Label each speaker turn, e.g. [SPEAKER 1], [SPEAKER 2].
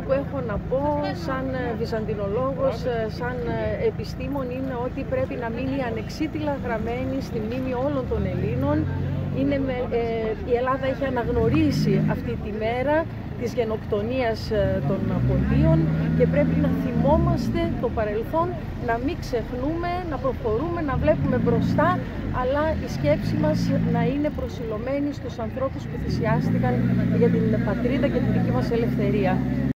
[SPEAKER 1] που έχω να πω σαν βυζαντινολόγος, σαν επιστήμον, είναι ότι πρέπει να μείνει ανεξίτηλα γραμμένη στη μνήμη όλων των Ελλήνων. Η Ελλάδα έχει αναγνωρίσει αυτή τη μέρα της γενοκτονίας των Ποντίων και πρέπει να θυμόμαστε το παρελθόν, να μην ξεχνούμε, να προχωρούμε, να βλέπουμε μπροστά, αλλά η σκέψη μας να είναι προσιλωμένη στους ανθρώπους που θυσιάστηκαν για την πατρίδα και την δική μας ελευθερία.